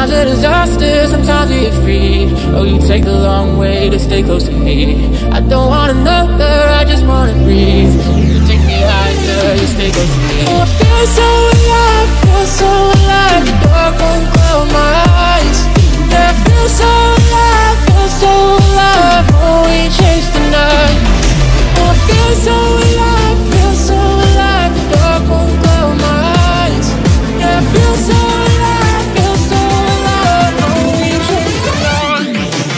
Sometimes a disaster, sometimes we get free. Oh, you take the long way to stay close to me. I don't want another, I just wanna breathe. You take me higher, you stay close to me. Oh, I feel so alive, feel so alive. The dark won't cloud my eyes. Yeah, I feel so alive, feel so alive. Oh, we chase the night. Oh, I feel so alive, feel so alive. The dark won't cloud my eyes. Yeah, I feel so alive, feel so alive. Oh, we chase the night.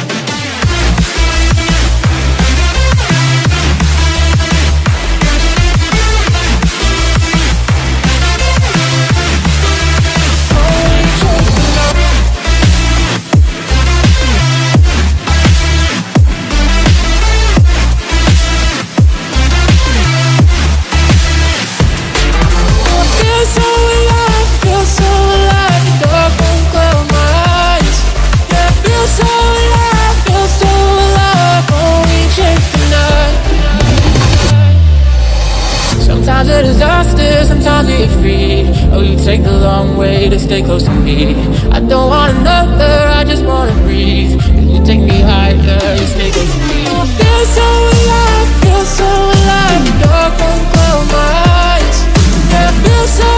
Sometimes a disaster, sometimes we get free. Oh, you take the long way to stay close to me. I don't want another, I just wanna breathe. You take me higher, you stay close to me. I feel so alive, feel so alive. The dark won't cloud my eyes. Yeah, I feel so